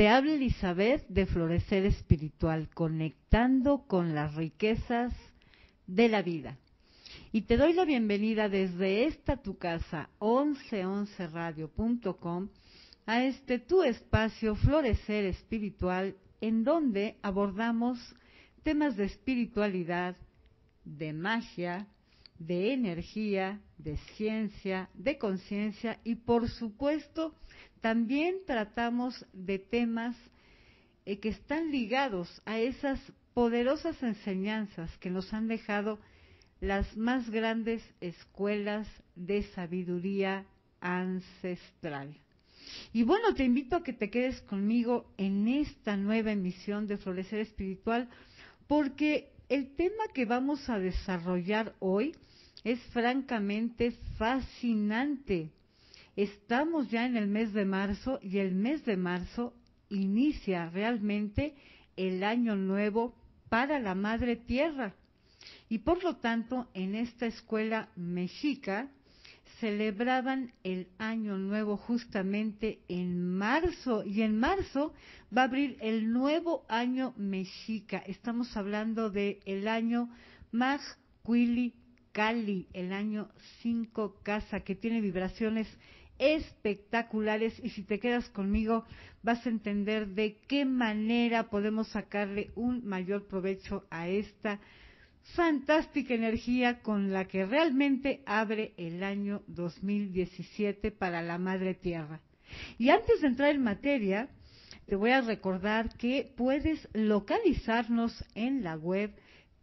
Te habla Elizabeth de Florecer Espiritual, conectando con las riquezas de la vida. Y te doy la bienvenida desde esta tu casa, 1111radio.com, a este tu espacio Florecer Espiritual, en donde abordamos temas de espiritualidad, de magia, de energía, de ciencia, de conciencia y por supuesto también tratamos de temas que están ligados a esas poderosas enseñanzas que nos han dejado las más grandes escuelas de sabiduría ancestral. Y bueno, te invito a que te quedes conmigo en esta nueva emisión de Florecer Espiritual, porque el tema que vamos a desarrollar hoy es francamente fascinante. Estamos ya en el mes de marzo y el mes de marzo inicia realmente el año nuevo para la Madre Tierra. Y por lo tanto, en esta escuela mexica celebraban el año nuevo justamente en marzo, y en marzo va a abrir el nuevo año mexica. Estamos hablando de el año Majcuili Cali, el año 5 Casa, que tiene vibraciones espectaculares, y si te quedas conmigo vas a entender de qué manera podemos sacarle un mayor provecho a esta fantástica energía con la que realmente abre el año 2017 para la Madre Tierra. Y antes de entrar en materia, te voy a recordar que puedes localizarnos en la web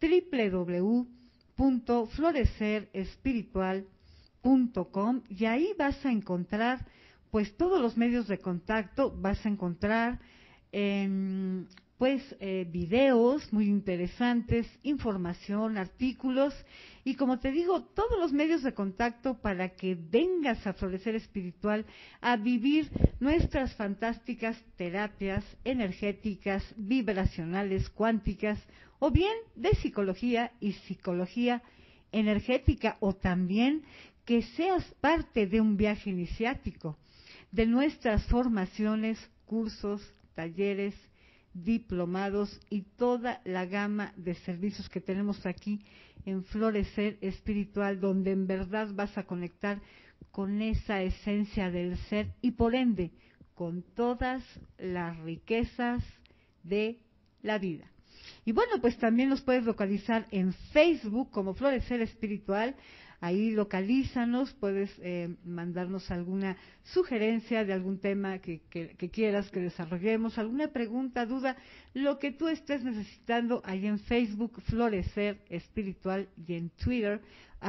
www.florecerespiritual.com, y ahí vas a encontrar pues todos los medios de contacto. Vas a encontrar videos muy interesantes, información, artículos y, como te digo, todos los medios de contacto para que vengas a Florecer Espiritual a vivir nuestras fantásticas terapias energéticas, vibracionales, cuánticas, o bien de psicología y psicología energética, o también que seas parte de un viaje iniciático, de nuestras formaciones, cursos, talleres, diplomados y toda la gama de servicios que tenemos aquí en Florecer Espiritual, donde en verdad vas a conectar con esa esencia del ser y por ende con todas las riquezas de la vida. Y bueno, pues también nos puedes localizar en Facebook como Florecer Espiritual. Ahí localízanos, puedes mandarnos alguna sugerencia de algún tema que quieras que desarrollemos, alguna pregunta, duda, lo que tú estés necesitando. Ahí en Facebook, Florecer Espiritual, y en Twitter,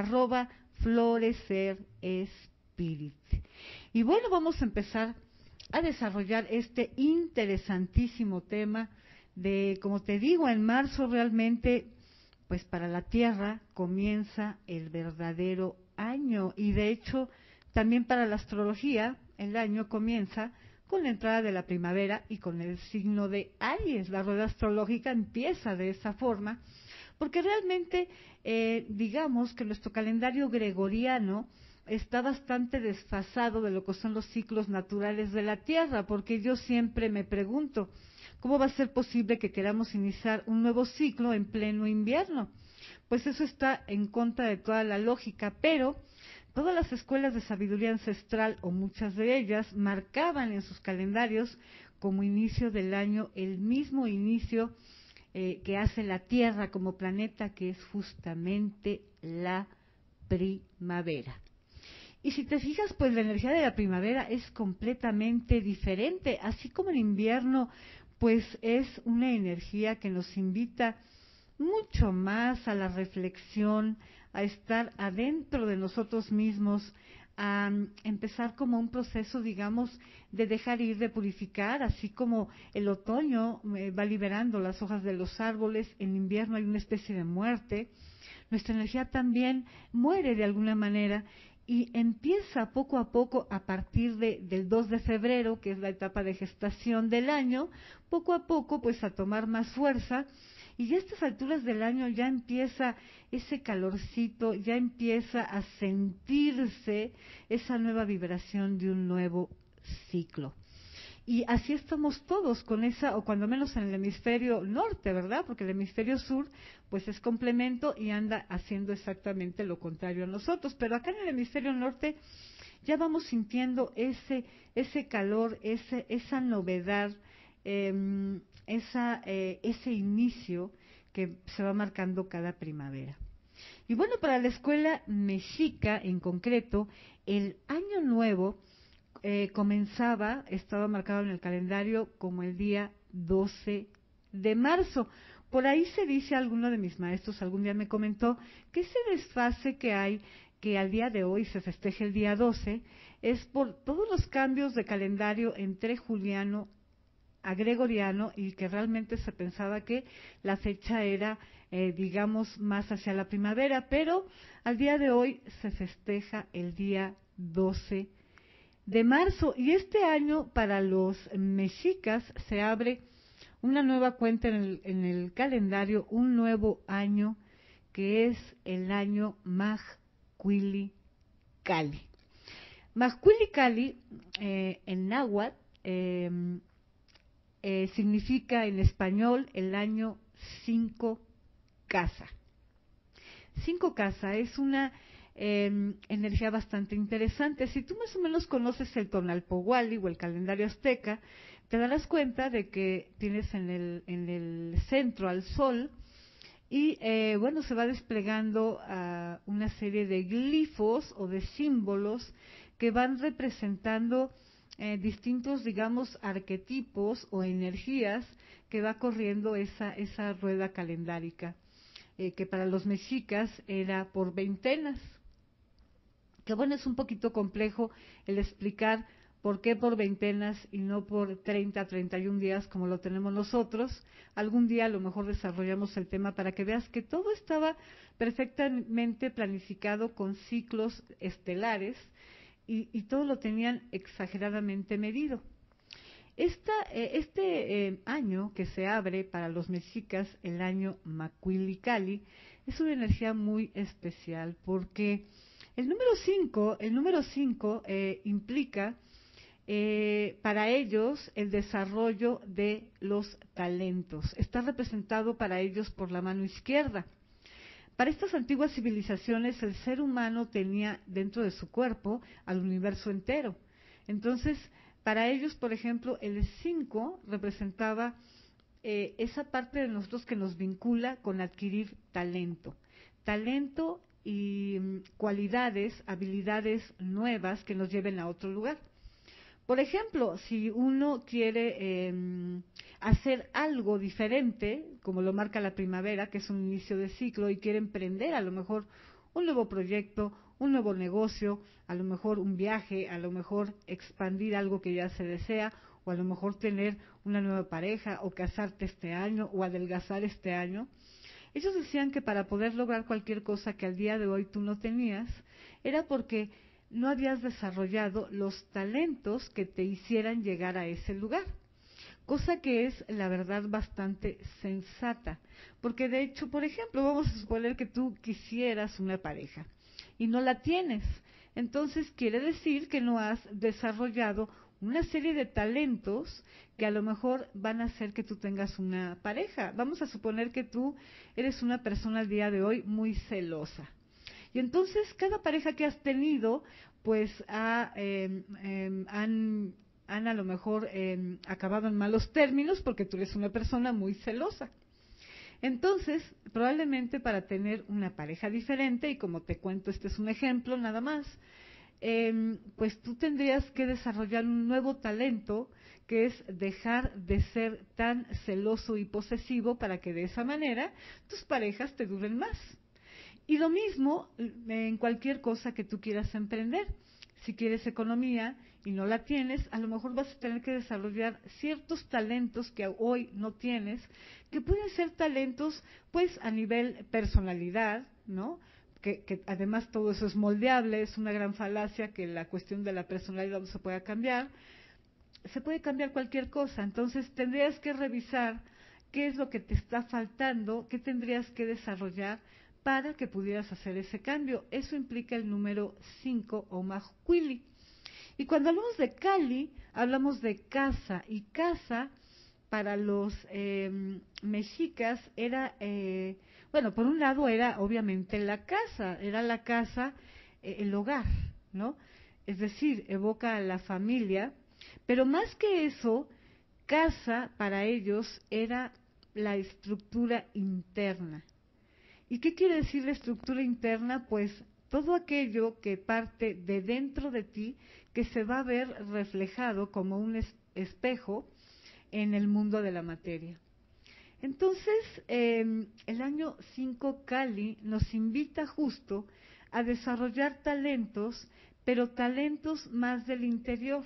@FlorecerEspirit. Y bueno, vamos a empezar a desarrollar este interesantísimo tema de, como te digo, en marzo realmente, pues para la Tierra comienza el verdadero año, y de hecho también para la astrología el año comienza con la entrada de la primavera y con el signo de Aries. La rueda astrológica empieza de esa forma porque realmente digamos que nuestro calendario gregoriano está bastante desfasado de lo que son los ciclos naturales de la Tierra, porque yo siempre me pregunto, ¿cómo va a ser posible que queramos iniciar un nuevo ciclo en pleno invierno? Pues eso está en contra de toda la lógica, pero todas las escuelas de sabiduría ancestral, o muchas de ellas, marcaban en sus calendarios como inicio del año el mismo inicio que hace la Tierra como planeta, que es justamente la primavera. Y si te fijas, pues la energía de la primavera es completamente diferente, así como el invierno pues es una energía que nos invita mucho más a la reflexión, a estar adentro de nosotros mismos, a empezar como un proceso, digamos, de dejar ir, de purificar, así como el otoño va liberando las hojas de los árboles, en invierno hay una especie de muerte, nuestra energía también muere de alguna manera, y empieza poco a poco a partir del 2 de febrero, que es la etapa de gestación del año, poco a poco pues a tomar más fuerza, y ya a estas alturas del año ya empieza ese calorcito, ya empieza a sentirse esa nueva vibración de un nuevo ciclo. Y así estamos todos con esa, o cuando menos en el hemisferio norte, ¿verdad? Porque el hemisferio sur, pues es complemento y anda haciendo exactamente lo contrario a nosotros. Pero acá en el hemisferio norte ya vamos sintiendo ese calor, esa novedad, ese inicio que se va marcando cada primavera. Y bueno, para la escuela mexica en concreto, el año nuevo estaba marcado en el calendario como el día 12 de marzo. Por ahí se dice, alguno de mis maestros algún día me comentó que ese desfase que hay, que al día de hoy se festeje el día 12, es por todos los cambios de calendario entre juliano a gregoriano y que realmente se pensaba que la fecha era, digamos, más hacia la primavera, pero al día de hoy se festeja el día 12 de marzo y este año para los mexicas se abre una nueva cuenta en el calendario, un nuevo año que es el año Majcuili Cali. Majcuili Cali en náhuatl significa en español el año 5 casa. 5 casa es una energía bastante interesante. Si tú más o menos conoces el Tonalpohualli o el calendario azteca, te darás cuenta de que tienes en el centro al sol y bueno, se va desplegando una serie de glifos o de símbolos que van representando distintos, digamos, arquetipos o energías que va corriendo esa rueda calendárica, que para los mexicas era por veintenas. Que bueno, es un poquito complejo el explicar por qué por veintenas y no por 30, 31 días como lo tenemos nosotros. Algún día a lo mejor desarrollamos el tema para que veas que todo estaba perfectamente planificado con ciclos estelares y todo lo tenían exageradamente medido. Este año que se abre para los mexicas, el año Majcuili Cali, es una energía muy especial porque el número 5 implica para ellos el desarrollo de los talentos. Está representado para ellos por la mano izquierda. Para estas antiguas civilizaciones el ser humano tenía dentro de su cuerpo al universo entero. Entonces, para ellos, por ejemplo, el 5 representaba esa parte de nosotros que nos vincula con adquirir talento. Talento y cualidades, habilidades nuevas que nos lleven a otro lugar. Por ejemplo, si uno quiere hacer algo diferente, como lo marca la primavera, que es un inicio de ciclo, y quiere emprender a lo mejor un nuevo proyecto, un nuevo negocio, a lo mejor un viaje, a lo mejor expandir algo que ya se desea, o a lo mejor tener una nueva pareja, o casarte este año, o adelgazar este año. Ellos decían que para poder lograr cualquier cosa que al día de hoy tú no tenías, era porque no habías desarrollado los talentos que te hicieran llegar a ese lugar. Cosa que es, la verdad, bastante sensata. Porque de hecho, por ejemplo, vamos a suponer que tú quisieras una pareja y no la tienes. Entonces quiere decir que no has desarrollado una serie de talentos que a lo mejor van a hacer que tú tengas una pareja. Vamos a suponer que tú eres una persona al día de hoy muy celosa. Y entonces cada pareja que has tenido, pues han a lo mejor acabado en malos términos porque tú eres una persona muy celosa. Entonces, probablemente para tener una pareja diferente, y como te cuento, este es un ejemplo nada más, pues tú tendrías que desarrollar un nuevo talento que es dejar de ser tan celoso y posesivo para que de esa manera tus parejas te duren más. Y lo mismo en cualquier cosa que tú quieras emprender. Si quieres economía y no la tienes, a lo mejor vas a tener que desarrollar ciertos talentos que hoy no tienes, que pueden ser talentos pues a nivel personalidad, ¿no? Que además todo eso es moldeable, es una gran falacia que la cuestión de la personalidad no se pueda cambiar. Se puede cambiar cualquier cosa, entonces tendrías que revisar qué es lo que te está faltando, qué tendrías que desarrollar para que pudieras hacer ese cambio. Eso implica el número 5 o Majcuili. Y cuando hablamos de Kali, hablamos de casa, y casa para los mexicas era, bueno, por un lado era obviamente la casa, el hogar, ¿no? Es decir, evoca a la familia, pero más que eso, casa para ellos era la estructura interna. ¿Y qué quiere decir la estructura interna? Pues todo aquello que parte de dentro de ti, que se va a ver reflejado como un espejo en el mundo de la materia. Entonces, el año 5 Kali nos invita justo a desarrollar talentos, pero talentos más del interior.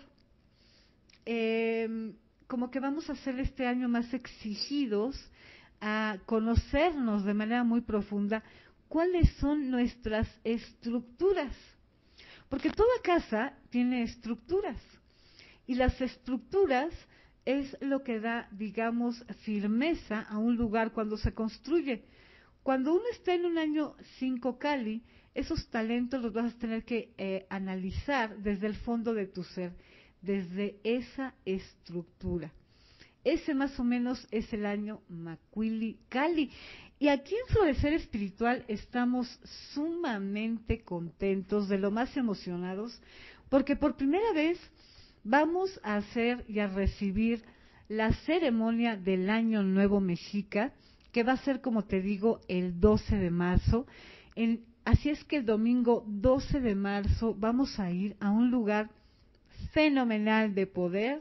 Como que vamos a ser este año más exigidos a conocernos de manera muy profunda cuáles son nuestras estructuras. Porque toda casa tiene estructuras, y las estructuras es lo que da, digamos, firmeza a un lugar cuando se construye. Cuando uno está en un año 5 Kali, esos talentos los vas a tener que analizar desde el fondo de tu ser, desde esa estructura. Ese más o menos es el año Macuili Kali. Y aquí en Florecer Espiritual estamos sumamente contentos, de lo más emocionados, porque por primera vez vamos a hacer y a recibir la ceremonia del Año Nuevo Mexica, que va a ser, como te digo, el 12 de marzo. Así es que el domingo 12 de marzo vamos a ir a un lugar fenomenal de poder,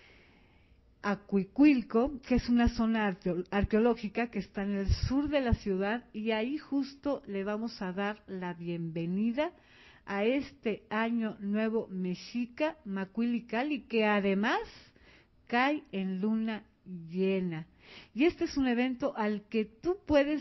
a Cuicuilco, que es una zona arqueológica que está en el sur de la ciudad, y ahí justo le vamos a dar la bienvenida a este Año Nuevo Mexica, Macuili Kali, que además cae en luna llena. Y este es un evento en el que tú puedes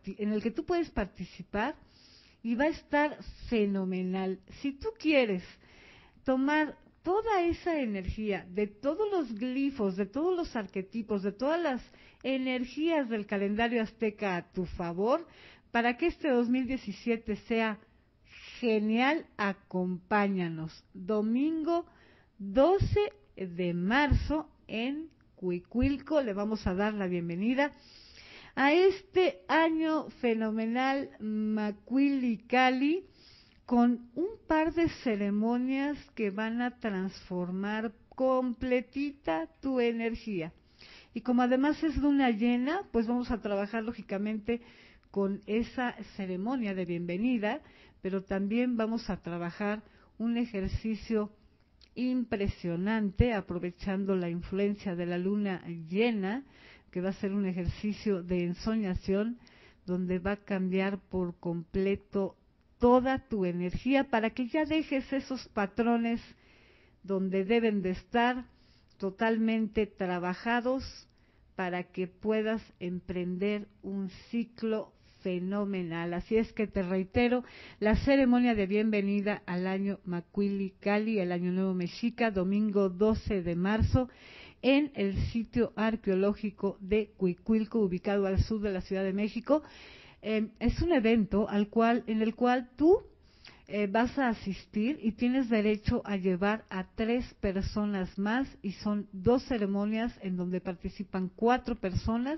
participar, y va a estar fenomenal. Si tú quieres tomar toda esa energía de todos los glifos, de todos los arquetipos, de todas las energías del calendario azteca a tu favor, para que este 2017 sea genial, acompáñanos. Domingo 12 de marzo en Cuicuilco, le vamos a dar la bienvenida a este año fenomenal Macuili Kali, con un par de ceremonias que van a transformar completita tu energía. Y como además es luna llena, pues vamos a trabajar lógicamente con esa ceremonia de bienvenida, pero también vamos a trabajar un ejercicio impresionante, aprovechando la influencia de la luna llena, que va a ser un ejercicio de ensoñación, donde va a cambiar por completo toda tu energía, para que ya dejes esos patrones donde deben de estar totalmente trabajados, para que puedas emprender un ciclo fenomenal. Así es que te reitero, la ceremonia de bienvenida al año Macuili Kali, el año nuevo mexica, domingo 12 de marzo, en el sitio arqueológico de Cuicuilco, ubicado al sur de la Ciudad de México. Es un evento en el cual tú vas a asistir, y tienes derecho a llevar a 3 personas más, y son 2 ceremonias en donde participan 4 personas.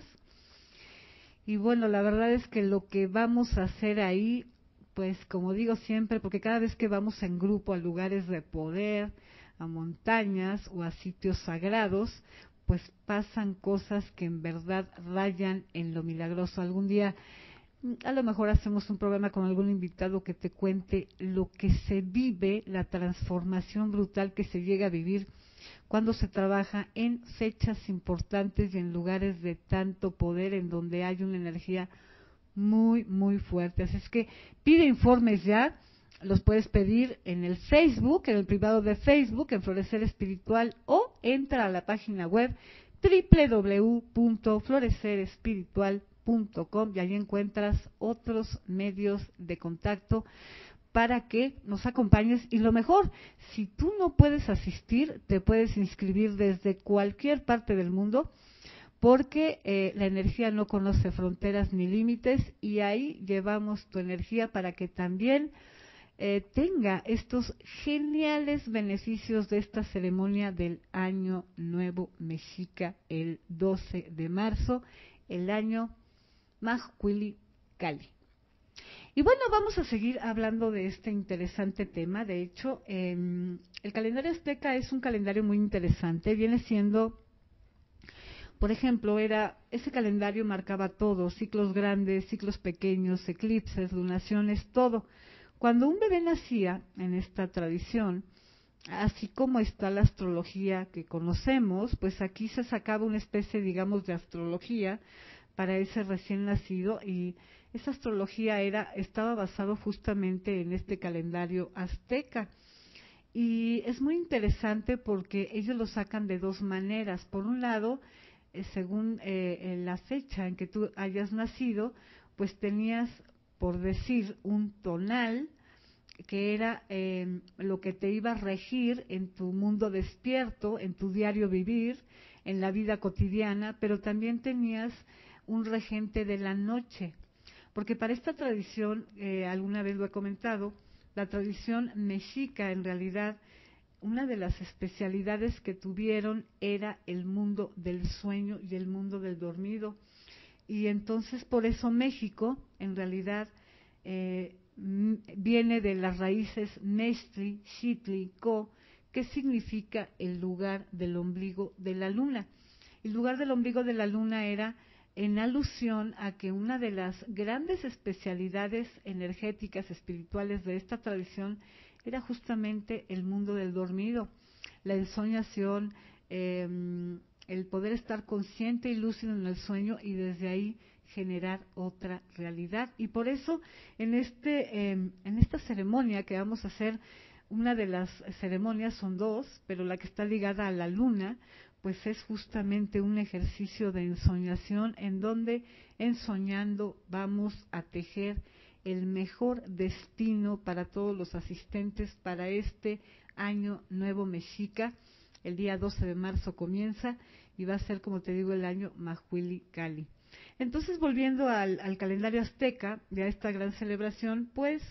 Y bueno, la verdad es que lo que vamos a hacer ahí, pues como digo siempre, porque cada vez que vamos en grupo a lugares de poder, a montañas o a sitios sagrados, pues pasan cosas que en verdad rayan en lo milagroso. Algún día a lo mejor hacemos un programa con algún invitado que te cuente lo que se vive, la transformación brutal que se llega a vivir cuando se trabaja en fechas importantes y en lugares de tanto poder, en donde hay una energía muy, muy fuerte. Así es que pide informes ya, los puedes pedir en el Facebook, en el privado de Facebook, en Florecer Espiritual, o entra a la página web www.florecerespiritual.com, y ahí encuentras otros medios de contacto para que nos acompañes. Y lo mejor, si tú no puedes asistir, te puedes inscribir desde cualquier parte del mundo, porque la energía no conoce fronteras ni límites, y ahí llevamos tu energía para que también tenga estos geniales beneficios de esta ceremonia del Año Nuevo Mexica, el 12 de marzo, el año Majuili Cali. Y bueno, vamos a seguir hablando de este interesante tema. De hecho, el calendario azteca es un calendario muy interesante. Viene siendo, por ejemplo, ese calendario marcaba todo: ciclos grandes, ciclos pequeños, eclipses, lunaciones, todo. Cuando un bebé nacía en esta tradición, así como está la astrología que conocemos, pues aquí se sacaba una especie, digamos, de astrología para ese recién nacido, y esa astrología estaba basado justamente en este calendario azteca. Y es muy interesante porque ellos lo sacan de dos maneras. Por un lado, según la fecha en que tú hayas nacido, pues tenías, por decir, un tonal que era lo que te iba a regir en tu mundo despierto, en tu diario vivir, en la vida cotidiana, pero también tenías un regente de la noche, porque para esta tradición, alguna vez lo he comentado, la tradición mexica, en realidad, una de las especialidades que tuvieron era el mundo del sueño y el mundo del dormido. Y entonces por eso México, en realidad, viene de las raíces Mestri, Xitli, Co, que significa el lugar del ombligo de la luna. El lugar del ombligo de la luna era en alusión a que una de las grandes especialidades energéticas, espirituales de esta tradición era justamente el mundo del dormido, la ensoñación, el poder estar consciente y lúcido en el sueño y desde ahí generar otra realidad. Y por eso en esta ceremonia que vamos a hacer, una de las ceremonias son dos, pero la que está ligada a la luna, pues es justamente un ejercicio de ensoñación en donde ensoñando vamos a tejer el mejor destino para todos los asistentes para este año nuevo mexica. El día 12 de marzo comienza y va a ser, como te digo, el año Majuili Cali. Entonces, volviendo al calendario azteca, de esta gran celebración, pues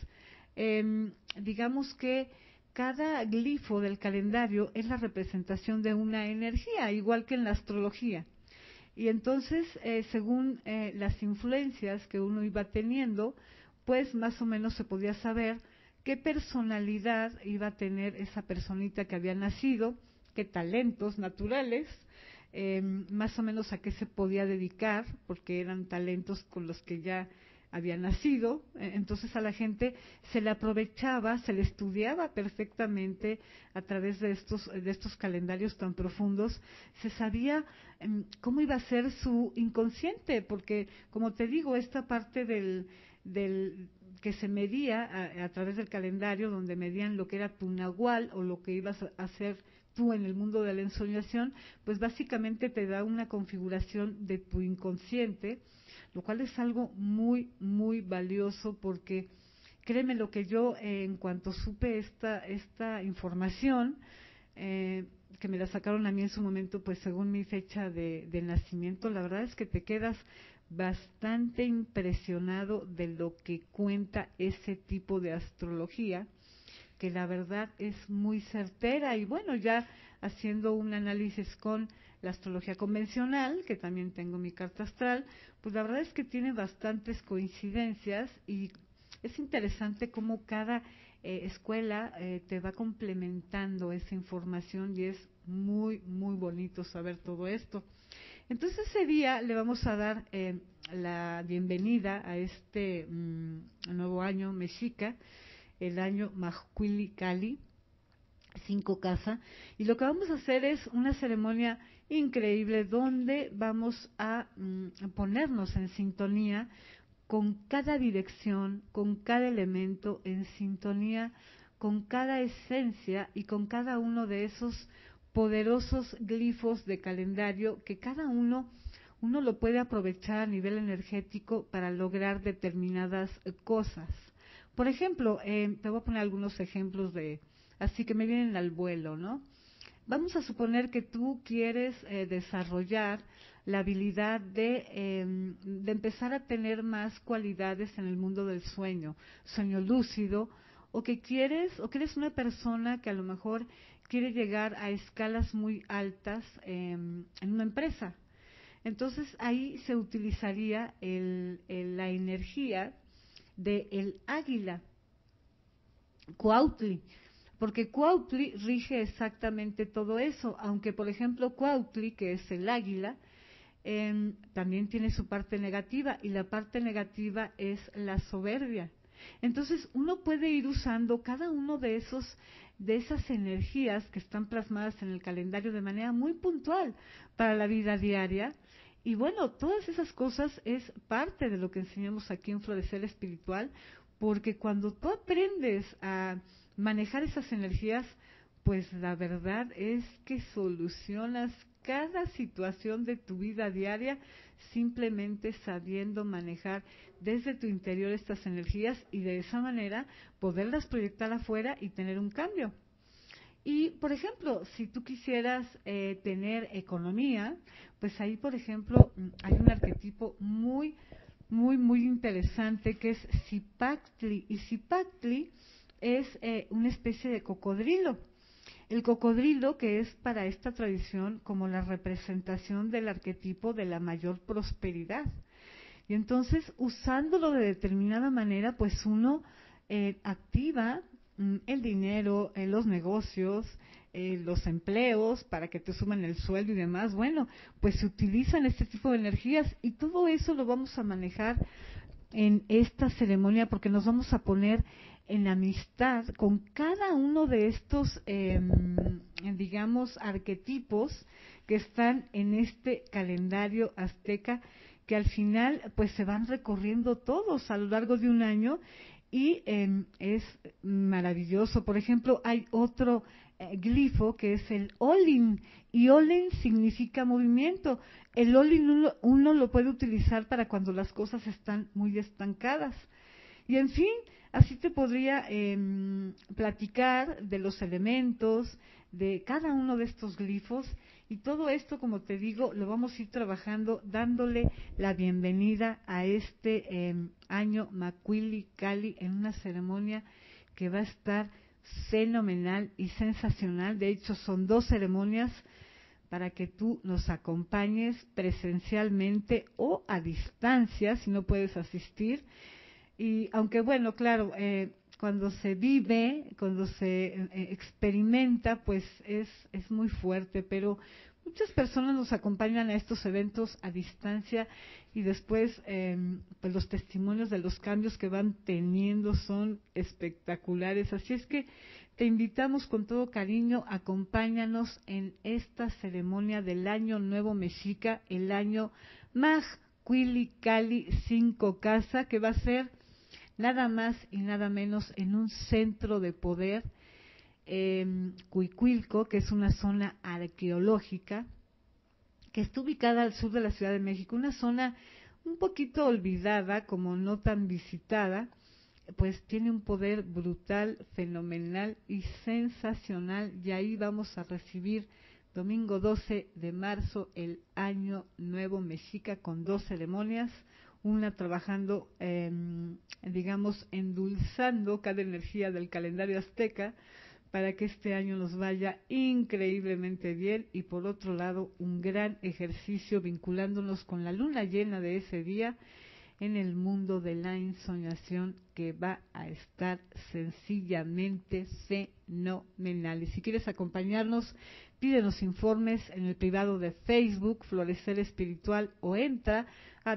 digamos que cada glifo del calendario es la representación de una energía, igual que en la astrología. Y entonces, según las influencias que uno iba teniendo, pues más o menos se podía saber qué personalidad iba a tener esa personita que había nacido, qué talentos naturales, más o menos a qué se podía dedicar, porque eran talentos con los que ya había nacido. Entonces a la gente se le aprovechaba, se le estudiaba perfectamente a través de estos calendarios tan profundos. Se sabía cómo iba a ser su inconsciente, porque como te digo, esta parte del que se medía a través del calendario, donde medían lo que era tu nahual o lo que ibas a hacer tú en el mundo de la ensoñación, pues básicamente te da una configuración de tu inconsciente, lo cual es algo muy, muy valioso, porque créeme lo que yo, en cuanto supe esta información, que me la sacaron a mí en su momento, pues según mi fecha de nacimiento, la verdad es que te quedas bastante impresionado de lo que cuenta ese tipo de astrología, que la verdad es muy certera. Y bueno, ya haciendo un análisis con la astrología convencional, que también tengo mi carta astral, pues la verdad es que tiene bastantes coincidencias, y es interesante cómo cada escuela te va complementando esa información, y es muy, muy bonito saber todo esto. Entonces ese día le vamos a dar la bienvenida a este nuevo año mexica, el año Majuili Cali, 5 casa, y lo que vamos a hacer es una ceremonia increíble donde vamos a ponernos en sintonía con cada dirección, con cada elemento, en sintonía con cada esencia y con cada uno de esos poderosos glifos de calendario que cada uno lo puede aprovechar a nivel energético para lograr determinadas cosas. Por ejemplo, te voy a poner algunos ejemplos así que me vienen al vuelo, ¿no? Vamos a suponer que tú quieres desarrollar la habilidad de empezar a tener más cualidades en el mundo del sueño lúcido, o que quieres, o que eres una persona que a lo mejor quiere llegar a escalas muy altas en una empresa. Entonces ahí se utilizaría la energía del águila, Cuautli, porque Cuautli rige exactamente todo eso, aunque por ejemplo Cuautli, que es el águila, también tiene su parte negativa, y la parte negativa es la soberbia. Entonces uno puede ir usando cada uno de esas energías que están plasmadas en el calendario de manera muy puntual para la vida diaria. Y bueno, todas esas cosas es parte de lo que enseñamos aquí en Florecer Espiritual, porque cuando tú aprendes a manejar esas energías, pues la verdad es que solucionas cada situación de tu vida diaria simplemente sabiendo manejar desde tu interior estas energías y de esa manera poderlas proyectar afuera y tener un cambio. Y, por ejemplo, si tú quisieras tener economía, pues ahí, por ejemplo, hay un arquetipo muy interesante que es Zipactli. Y Zipactli es una especie de cocodrilo. El cocodrilo, que es para esta tradición como la representación del arquetipo de la mayor prosperidad. Y entonces, usándolo de determinada manera, pues uno activa el dinero, los negocios, los empleos, para que te suman el sueldo y demás. Bueno, pues se utilizan este tipo de energías y todo eso lo vamos a manejar en esta ceremonia porque nos vamos a poner en amistad con cada uno de estos, digamos, arquetipos que están en este calendario azteca, que al final pues se van recorriendo todos a lo largo de un año y es maravilloso. Por ejemplo, hay otro glifo que es el Olin, y Olin significa movimiento. El Olin uno lo puede utilizar para cuando las cosas están muy estancadas. Y en fin, así te podría platicar de los elementos, de cada uno de estos glifos, y todo esto, como te digo, lo vamos a ir trabajando, dándole la bienvenida a este año Macuili Cali en una ceremonia que va a estar fenomenal y sensacional. De hecho, son 2 ceremonias para que tú nos acompañes presencialmente o a distancia, si no puedes asistir. Y aunque bueno, claro, cuando se vive, cuando se experimenta, pues es muy fuerte, pero muchas personas nos acompañan a estos eventos a distancia y después pues los testimonios de los cambios que van teniendo son espectaculares. Así es que te invitamos con todo cariño, acompáñanos en esta ceremonia del Año Nuevo Mexica, el año Mag Cuili Cali 5 Casa, que va a ser nada más y nada menos en un centro de poder, Cuicuilco, que es una zona arqueológica que está ubicada al sur de la Ciudad de México, una zona un poquito olvidada, como no tan visitada, pues tiene un poder brutal, fenomenal y sensacional, y ahí vamos a recibir domingo 12 de marzo el Año Nuevo Mexica con 2 ceremonias, una trabajando, digamos, endulzando cada energía del calendario azteca para que este año nos vaya increíblemente bien, y por otro lado un gran ejercicio vinculándonos con la luna llena de ese día en el mundo de la ensoñación, que va a estar sencillamente fenomenal. Y si quieres acompañarnos, pídenos informes en el privado de Facebook, Florecer Espiritual, o entra a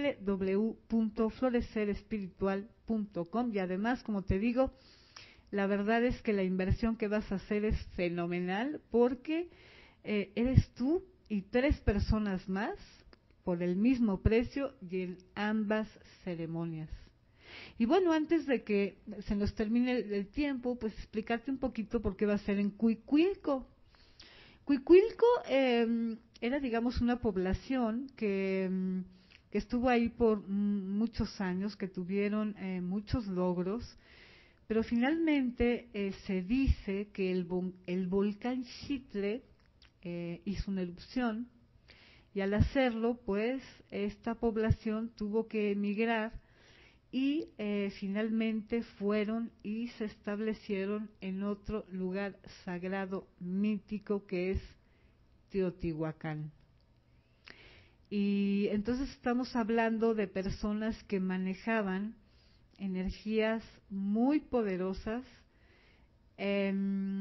www.florecerespiritual.com. Y además, como te digo, la verdad es que la inversión que vas a hacer es fenomenal, porque eres tú y 3 personas más por el mismo precio y en ambas ceremonias. Y bueno, antes de que se nos termine el tiempo, pues explicarte un poquito por qué va a ser en Cuicuilco. Cuicuilco era, digamos, una población que estuvo ahí por muchos años, que tuvieron muchos logros, pero finalmente se dice que el volcán Xitle hizo una erupción, y al hacerlo, pues esta población tuvo que emigrar y finalmente fueron y se establecieron en otro lugar sagrado mítico que es Teotihuacán. Y entonces estamos hablando de personas que manejaban energías muy poderosas. Hay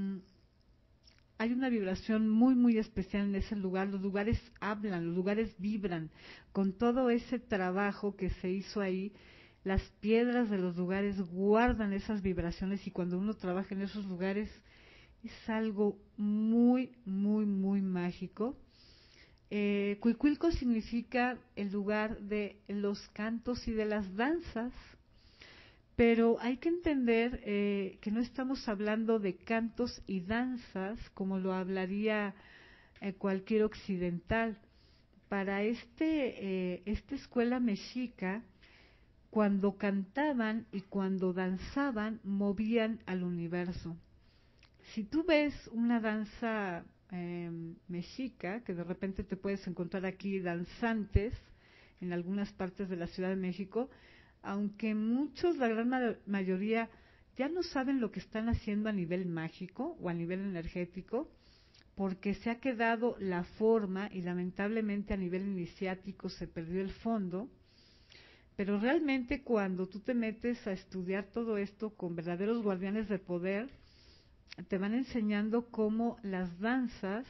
una vibración muy, muy especial en ese lugar. Los lugares hablan, los lugares vibran. Con todo ese trabajo que se hizo ahí, las piedras de los lugares guardan esas vibraciones y cuando uno trabaja en esos lugares es algo muy, muy, muy mágico. Cuicuilco significa el lugar de los cantos y de las danzas, pero hay que entender que no estamos hablando de cantos y danzas como lo hablaría cualquier occidental. Para esta escuela mexica, cuando cantaban y cuando danzaban, movían al universo. Si tú ves una danza mexica, que de repente te puedes encontrar aquí danzantes en algunas partes de la Ciudad de México, aunque muchos, la gran mayoría, ya no saben lo que están haciendo a nivel mágico o a nivel energético, porque se ha quedado la forma y lamentablemente a nivel iniciático se perdió el fondo. Pero realmente cuando tú te metes a estudiar todo esto con verdaderos guardianes de poder, te van enseñando cómo las danzas,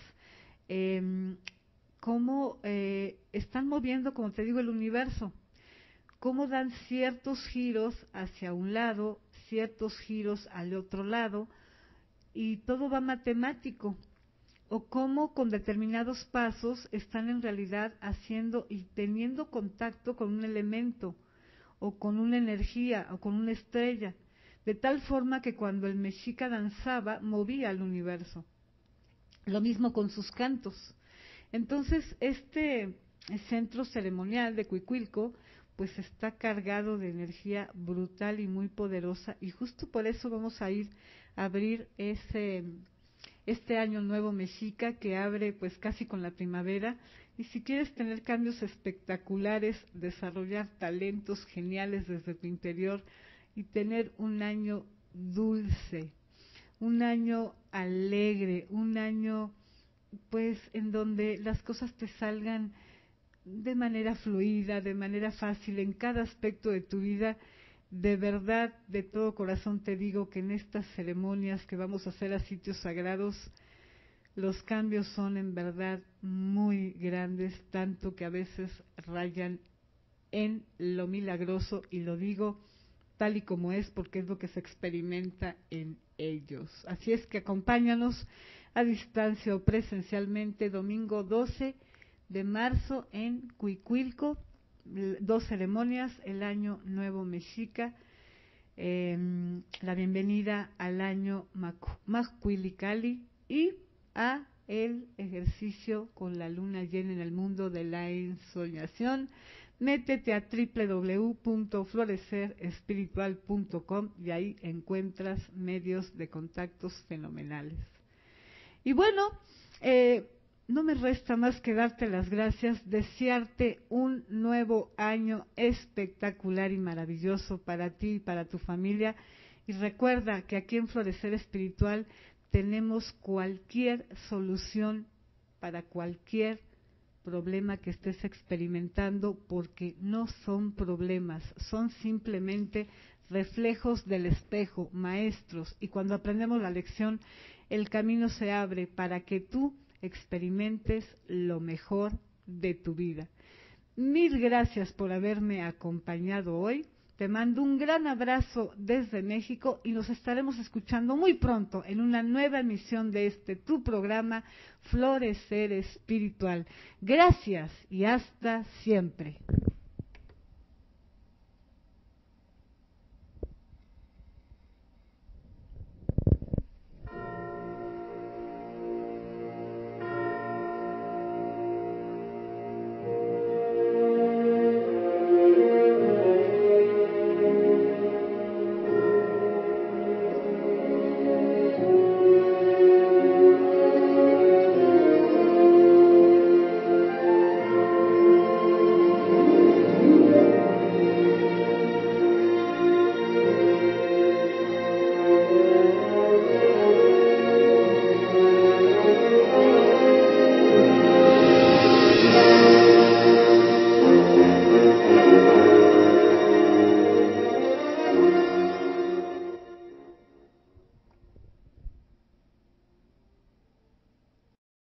cómo están moviendo, como te digo, el universo, cómo dan ciertos giros hacia un lado, ciertos giros al otro lado, y todo va matemático, o cómo con determinados pasos están en realidad haciendo y teniendo contacto con un elemento, o con una energía, o con una estrella, de tal forma que cuando el mexica danzaba, movía al universo. Lo mismo con sus cantos. Entonces, este centro ceremonial de Cuicuilco, pues está cargado de energía brutal y muy poderosa, y justo por eso vamos a ir a abrir este año nuevo mexica que abre pues casi con la primavera. Y si quieres tener cambios espectaculares, desarrollar talentos geniales desde tu interior y tener un año dulce, un año alegre, un año pues en donde las cosas te salgan de manera fluida, de manera fácil en cada aspecto de tu vida, de verdad, de todo corazón te digo que en estas ceremonias que vamos a hacer a sitios sagrados, los cambios son en verdad muy grandes, tanto que a veces rayan en lo milagroso, y lo digo tal y como es porque es lo que se experimenta en ellos. Así es que acompáñanos a distancia o presencialmente domingo 12 de marzo en Cuicuilco, 2 ceremonias, el Año Nuevo Mexica, la bienvenida al año Macuilicali y a el ejercicio con la luna llena en el mundo de la ensoñación. Métete a www.florecerespiritual.com y ahí encuentras medios de contactos fenomenales. Y bueno, no me resta más que darte las gracias, desearte un nuevo año espectacular y maravilloso para ti y para tu familia. Y recuerda que aquí en Florecer Espiritual tenemos cualquier solución para cualquier problema que estés experimentando, porque no son problemas, son simplemente reflejos del espejo, maestros, y cuando aprendemos la lección, el camino se abre para que tú experimentes lo mejor de tu vida. Mil gracias por haberme acompañado hoy. Te mando un gran abrazo desde México y nos estaremos escuchando muy pronto en una nueva emisión de tu programa Florecer Espiritual. Gracias y hasta siempre.